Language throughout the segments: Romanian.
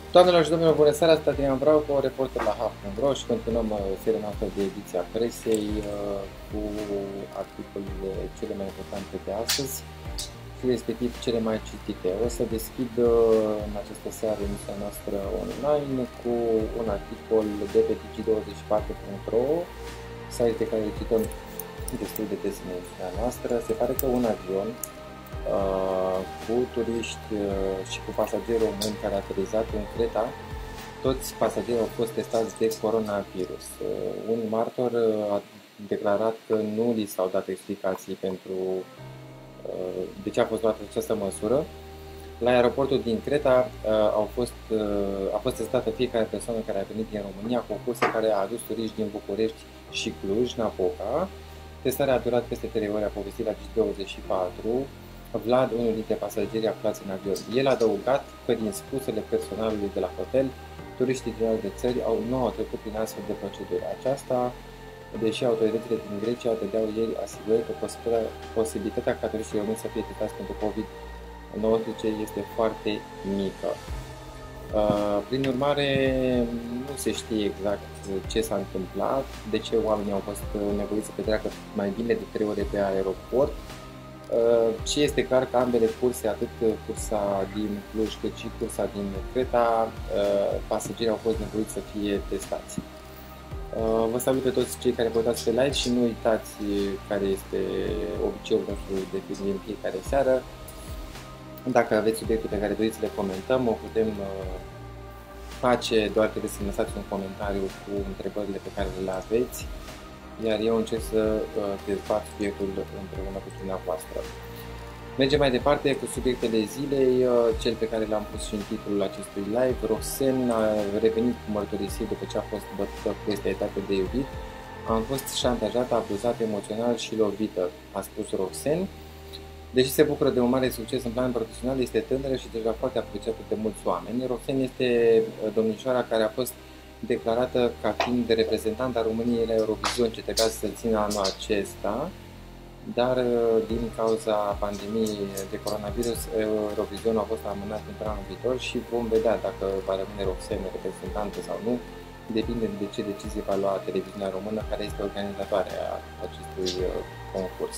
Doamnelor și domnilor, bună seara, sunt Adrian Vrauco, reporter la HAF.ro și continuăm seria noastră de ediția presei cu articolele cele mai importante de astăzi și respectiv cele mai citite. O să deschid în această seară emisiunea noastră online cu un articol de pe digi24.ro, site pe care îl cităm destul de des în emisiunea noastră. Se pare că un avion cu turiști și cu pasageri români care a aterizat în Creta, toți pasagerii au fost testați de coronavirus. Un martor a declarat că nu li s-au dat explicații pentru de ce a fost luată această măsură. La aeroportul din Creta a fost testată fiecare persoană care a venit din România cu o cursă care a adus turiști din București și Cluj-Napoca. Testarea a durat peste 3 ore, a povestit la G24 Vlad, unul dintre pasagerii aflați în avion. El a adăugat că din spusele personalului de la hotel, turiștii din alte țări nu au trecut prin astfel de procedură. Aceasta, deși autoritățile din Grecia dădeau ieri asigurări că posibilitatea ca turiștii români să fie testați pentru COVID-19 este foarte mică. Prin urmare, nu se știe exact ce s-a întâmplat, de ce oamenii au fost nevoiți să petreacă mai bine de 3 ore pe aeroport. Și este clar că ambele curse, atât cursa din Cluj cât și cursa din Creta, pasagerii au fost nevoiți să fie testați. Vă salut pe toți cei care vă uitați pe live și nu uitați care este obiceiul nostru de film în fiecare seară. Dacă aveți subiecte pe care doriți să le comentăm, o putem face, doar trebuie să lăsați un comentariu cu întrebările pe care le aveți, iar eu încerc să dezbat subiectul împreună cu dumneavoastră. Mergem mai departe cu subiectele zilei, cel pe care l-am pus și în titlul acestui live. Roxen a revenit cu mărturisiri după ce a fost bătută cu etapă de iubit. Am fost șantajată, abuzată emoțional și lovită, a spus Roxen. Deși se bucură de un mare succes în plan profesional, este tânără și deja foarte apreciată de mulți oameni. Roxen este domnișoara care a fost declarată ca fiind de reprezentant a României la Eurovision, ce trebuia să se țină anul acesta, dar din cauza pandemiei de coronavirus, Eurovision a fost amânat pentru anul viitor și vom vedea dacă va rămâne Roxen reprezentantă sau nu, depinde de ce decizie va lua televiziunea română, care este organizatoarea acestui concurs.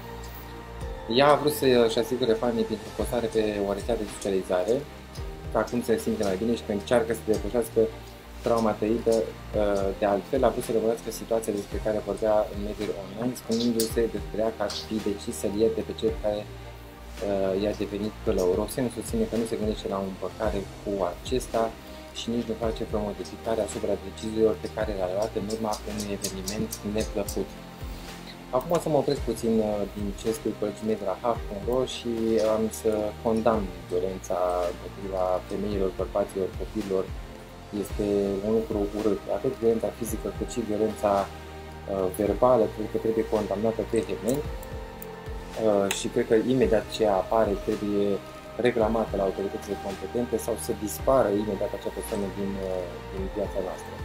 Ea a vrut să-și asigure fanii printr-o postare pe o rețea de socializare, că acum se simte mai bine și că încearcă să depășească trauma trăită. De altfel, a vrut să rămânească situația despre care vorbea în mediul online, spunându-se despre ea că ar fi decis să-l ierte pe cel care i-a devenit călău. Roxen susține că nu se gândește la o împăcare cu acesta și nici nu face vreo modificare asupra deciziilor pe care le-a luat în urma unui eveniment neplăcut. Acum o să mă opresc puțin din ce scriu colegii mei de la HAF.ro și am să condamn violența împotriva femeilor, bărbaților, copiilor. Este un lucru urât. Atât violența fizică cât și violența verbală cred că trebuie condamnată vehement și cred că imediat ce apare trebuie reclamată la autoritățile competente sau să dispară imediat acea persoană din viața noastră.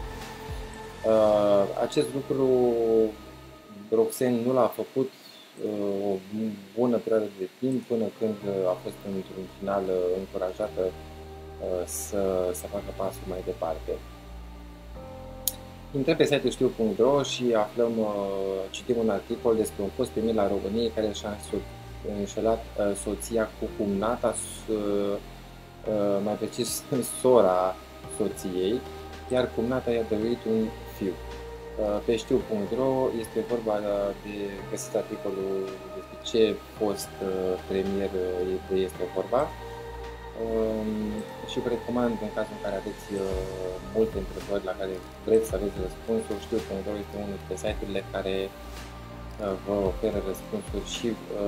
Acest lucru Roxen nu l-a făcut o bună perioadă de timp până când a fost într-un final încurajată să facă pasul mai departe. Intrăm pe site-ul știu.ro și aflăm, citim un articol despre un fost primit la României care și-a înșelat soția cu cumnata, mai precis sora soției, iar cumnata i-a dăruit un fiu. Pe știu.ro este vorba de găsit articolul despre ce fost premier este vorba. Și vă recomand, în cazul în care aveți multe întrebări la care vreți să aveți răspunsuri, știu.ro este unul dintre site-urile care vă oferă răspunsuri și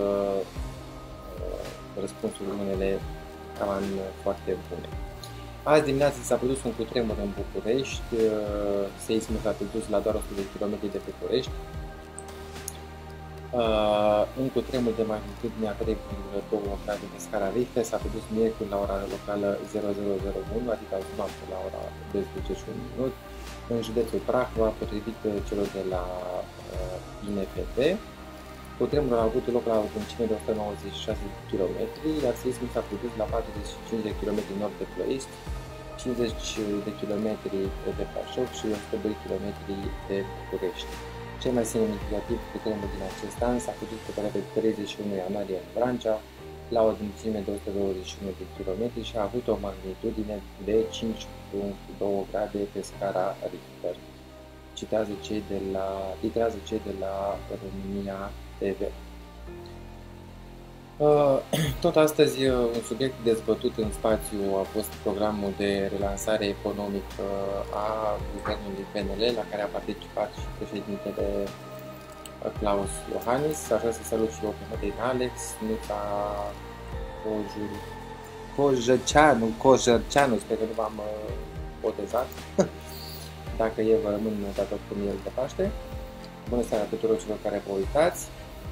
răspunsuri unele cam foarte bune. Azi dimineață s-a produs un cutremur în București, seismul s-a produs la doar 100 de km de București. Un cutremur de magnitudine a 3,2 grade pe scara Richter s-a produs miercuri la ora locală 0001, adică azi noapte la ora 12:01 în județul Prahova, potrivit celor de la INFP. Cutremurul a avut loc la o adâncime de 196 km, iar seismul s-a produs la 45 de km nord de Ploiești 50 de km de Brașov și 102 km de București. Cel mai semnificativ cutremur din acest an s-a făcut pe data de 31 ianuarie în Vrancea, la o adâncime de 121 de km și a avut o magnitudine de 5,2 grade pe scara Richter. Litrează cei de la România TV. Tot astăzi, un subiect dezbătut în spațiu a fost programul de relansare economică a guvernului PNL, la care a participat și președintele Klaus Iohannis. Aș vrea să salut și eu pe Mădăin Alex, Nuța Cojărceanu, sper că nu v-am botezat. Dacă e, vă rămân dator cu miel de Paște. Bună seara tuturor celor care vă uitați.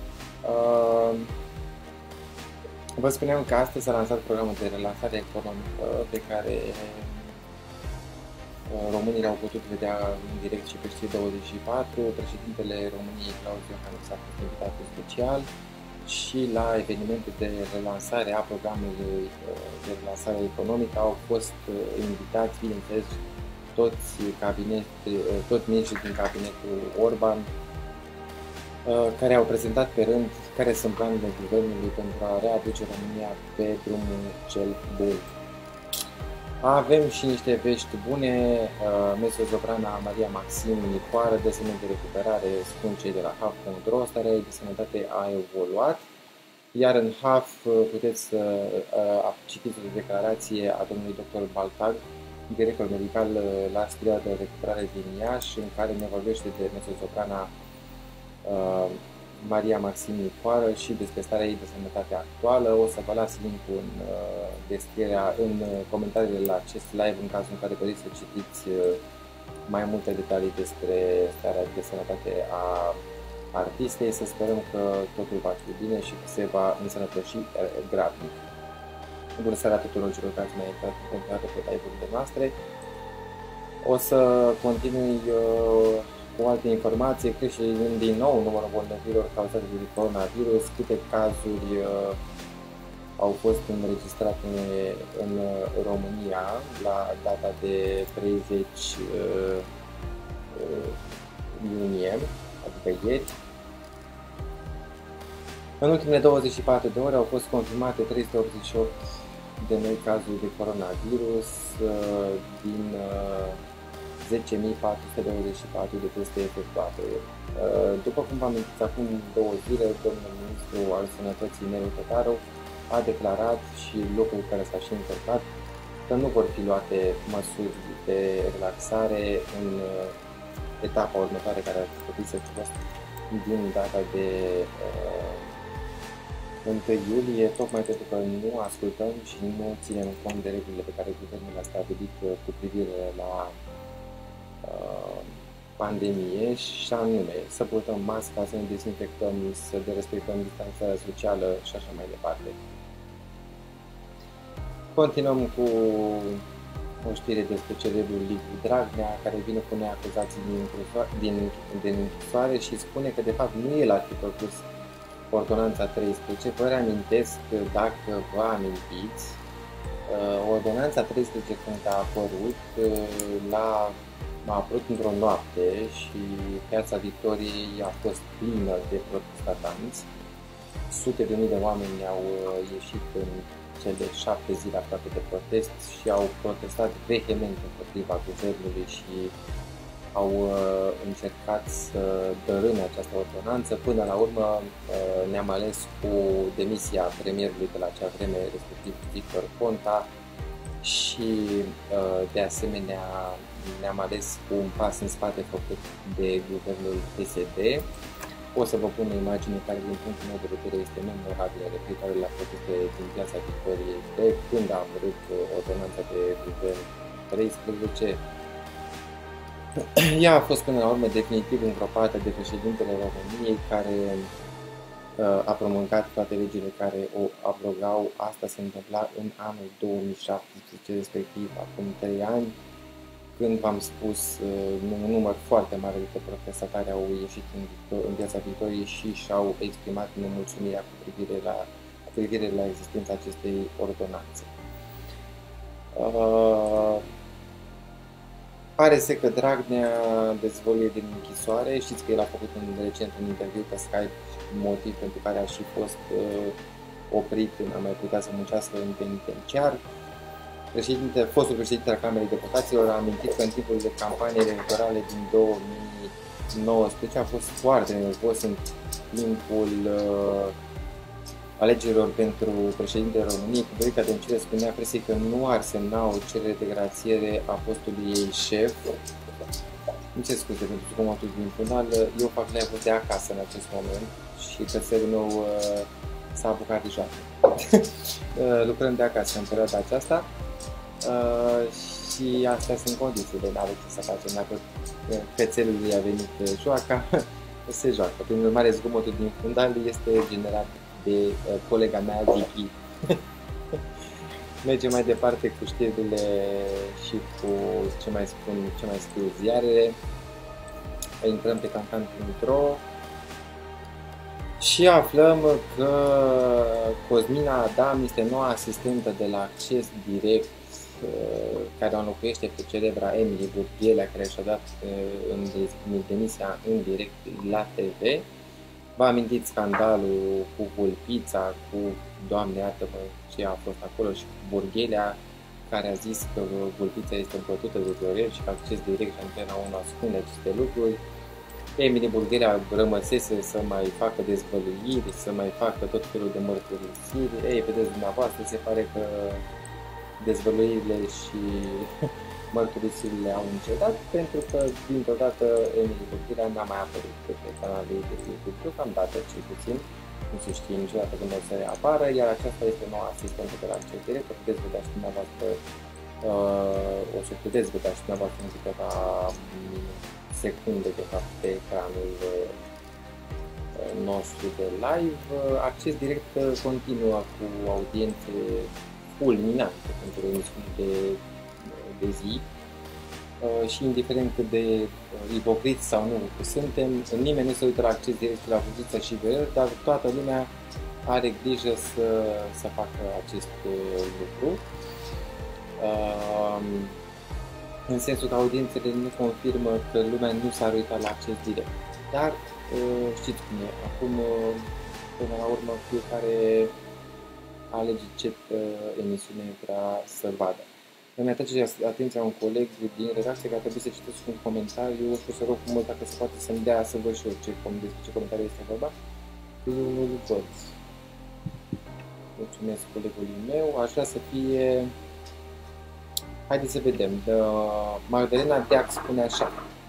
Vă spuneam că astăzi s-a lansat programul de relansare economică pe care românii l-au putut vedea în direct și pe Știri24. Președintele României, Klaus Iohannis, a fost invitat special și la evenimentul de relansare a programului de relansare economică au fost invitați, bineînțeles, toți miniștrii din cabinetul Orban, care au prezentat pe rând care sunt planurile guvernului pentru a readuce România pe drumul cel bun. Avem și niște vești bune. Mesozoprana Maria Maxim Nicoară dă semne de recuperare, spun cei de la HAF.ro. Starea ei de sănătate a evoluat, iar în HAF puteți să citiți o declarație a domnului dr. Baltag, director medical la Spitalul de Recuperare din Iași, în care ne vorbește de mesozoprana Maria Maxim Nicoară și despre starea ei de sănătate actuală. O să vă las link-ul în descrierea, în comentariile la acest live, în cazul în care doriți să citiți mai multe detalii despre starea de sănătate a artistei. Să sperăm că totul va fi bine și că se va însănătoși grabnic. Bună seara tuturor celor care ați mai intrat în continuare pe live-urile noastre. O să continui cu alte informații, creștând din nou numărul bolnavilor cauzate de coronavirus, câte cazuri au fost înregistrate în România la data de 30 iunie, adică ieri. În ultimele 24 de ore au fost confirmate 388 de noi cazuri de coronavirus din 10.424 de teste efectuate. După cum v-am amintit acum 2 zile, domnul ministru al Sănătății, Nelu Tătaru, a declarat și lucrul care s-a și încărcat că nu vor fi luate măsuri de relaxare în etapa următoare, care ar trebui să fie din data de 1 iulie, tocmai pentru că nu ascultăm și nu ținem cont de regulile pe care guvernul a stabilit cu privire la pandemie, și anume să purtăm masca, să ne dezinfectăm, să respectăm distanțarea socială și așa mai departe. Continuăm cu o știre despre celebrul Liviu Dragnea, care vine cu noi acuzații din închisoare și spune că de fapt nu el ar fi propus ordonanța 13. Vă reamintesc, dacă vă amintiți, ordonanța 13 când a apărut, a apărut într-o noapte și Piața Victoriei a fost plină de protestanți. Sute de mii de oameni au ieșit în cele 7 zile aproape de protest și au protestat vehement împotriva guvernului și au încercat să dărâme această ordonanță. Până la urmă ne-am ales cu demisia premierului de la acea vreme, respectiv Victor Ponta, și de asemenea ne-am ales cu un pas în spate făcut de guvernul PSD. O să vă pun o imagine care, din punctul meu de vedere, este memorabilă, referitoare la proteste din Piața Victoriei de când a apărut ordonanța de guvern 13. Ea a fost până la urmă definitiv îngropată de președintele României, care a promulgat toate legile care o abrogau. Asta se întâmpla în anul 2017, respectiv acum 3 ani, când v-am spus, un număr foarte mare de protestatari au ieșit în Piața Victoriei și și-au exprimat nemulțumirea cu privire la existența acestei ordonanțe. Pare să că Dragnea dezvăluie din închisoare. Știți că el a făcut recent un interviu pe Skype, motiv pentru care a și fost oprit, n-a mai putea să muncească în penitenciar. Fostul președinte al Camerei Deputaților a amintit că în timpul de campanie electorale din 2019 a fost foarte nervos în timpul alegerilor pentru președintele României. Viorica Dăncilă spunea presei că nu ar semna o cerere de grațiere a postului ei șef. Nu ce scuze pentru zgomotul din fundal, eu fac live de acasă în acest moment și cățelul meu s-a apucat de joacă. Lucrăm de acasă în perioada aceasta și astea sunt condițiile, n-are ce să facem. Dacă cățelul i-a venit joaca, se joacă. Prin urmare, zgomotul din fundal este generat de colega mea, Vicky. Mergem mai departe cu știrile și cu ce mai scriu ziarele. Intrăm pe cancan.ro și aflăm că Cosmina Adam este noua asistentă de la Acces Direct, care o înlocuiește pe celebra Emily Burghelea, care și-a dat în demisia în direct la TV. Vă amintiți scandalul cu Vulpița, cu Doamne iartă-mă ce a fost acolo, și cu Burghelea, care a zis că Vulpița este împătută de Viorel și că Acces Direct și Antena 1 ascunde aceste lucruri. Emily Burghelea rămăsese să mai facă dezvăluiri, să mai facă tot felul de mărturisiri. Ei, vedeți dumneavoastră, se pare că dezvăluirile și mărturisirile au încetat, pentru că dintr-o dată Emily Burghelea n-a mai apărut pe canalul de YouTube, deocamdată cel puțin, nu se știe niciodată când o să apară, iar aceasta este noua asistentă de la Acces Direct. O puteți vedea și dumneavoastră, în câteva secunde de fapt pe ecranul nostru de live. Acces Direct continuă cu audiențe fulminante pentru emisiuni de zi și indiferent de ipocriți sau nu suntem, nimeni nu se uită la Acces Direct la Vulpița și Viorel, dar toată lumea are grijă să facă acest lucru. În sensul că audiențele nu confirmă că lumea nu s-ar uita la Acces Direct. Dar știți cum e, acum până la urmă fiecare alege ce emisiune vrea să vadă. Îmi atrage atenția un coleg din redacție că ar trebui să citesc un comentariu și o să rog mult dacă se poate să-mi dea să văd și eu despre ce comentariu este vorba. Nu văd. Mulțumesc colegului meu. Aș vrea să fie... Haideți să vedem. Magdalena Deac spune așa.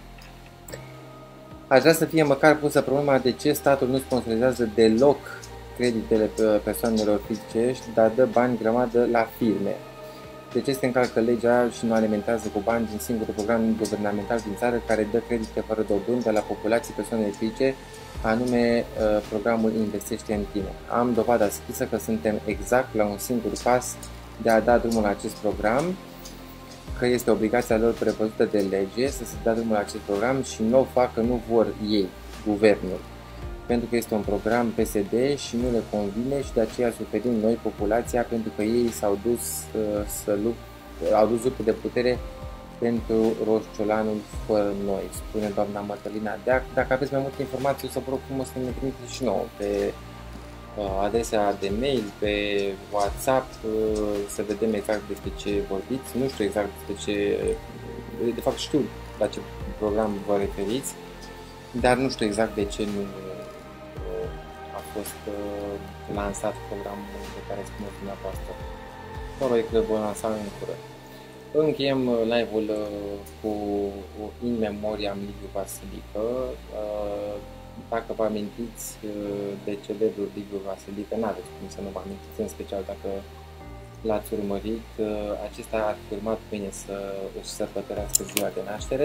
Aș vrea să fie măcar pusă problema de ce statul nu sponsorizează deloc creditele persoanelor fizice, dar dă bani grămadă la firme. De ce se încalcă legea și nu alimentează cu bani din singurul program guvernamental din țară care dă credite fără dobândă la populații persoanele fizice, anume programul Investește în tine. Am dovada scrisă că suntem exact la un singur pas de a da drumul la acest program, că este obligația lor prevăzută de lege să se dea drumul la acest program și nu o fac, că nu vor ei, guvernul. Pentru că este un program PSD și nu le convine și de aceea suferim noi, populația, pentru că ei s-au dus au dus luptă de putere pentru Roșciolanul fără noi, spune doamna Mătălina Deac. Dacă aveți mai multe informații, o să vă rog frumos să ne trimiteți și nouă pe adresa de mail, pe WhatsApp, să vedem exact despre ce vorbiți. Nu știu exact despre ce, de fapt știu la ce program vă referiți, dar nu știu exact de ce nu a fost lansat programul de care spuneți dumneavoastră. Probabil că voi lansa în curând. Încheiem live-ul cu In Memoriam Liviu Vasilică. Dacă vă amintiți de celebrul Liviu Vasilică, n-aveți cum să nu vă amintiți, în special dacă l-ați urmărit. Acesta ar fi urmat bine să își sărbătorească ziua de naștere.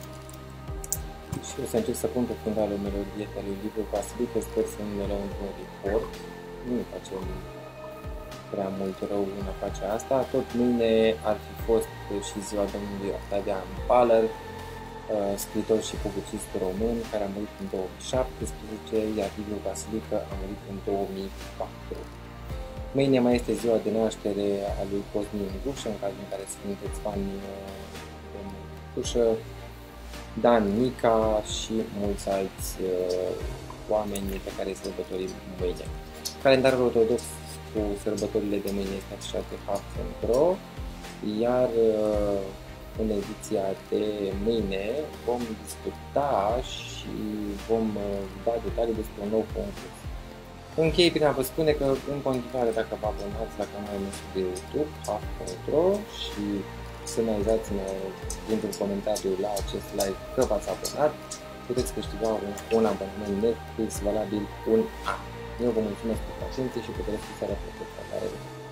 Și o să încerc să pun pe fundal o melodie pe lui Liviu Vasilică, sper să nu ne luăm într-un report. Nu facem prea mult rău în a face asta. Tot mâine ar fi fost și ziua domnului Octavian Paler, scriitor și publicist român, care a murit în 2017, iar Liviu Vasilică a murit în 2004. Mâine mai este ziua de naștere a lui Cosmin Gușă, în cazul în care sunteți fani Ușă, Dan, Nica și mulți alți oameni pe care îi sărbătorim mâine. Calendarul ortodox cu sărbătorile de mâine este așa de Hafenbro, iar în ediția de mâine vom discuta și vom da detalii despre un nou concurs. Închei prin a vă spune că în continuare, dacă vă abonați la canalul nostru de YouTube, Haf.ro, și semnalizați-ne printr-un comentariu la acest live că v-ați abonat, puteți câștiga un abonament Netflix valabil un an. Eu vă mulțumesc pentru atenție și vă doresc o seară plăcută.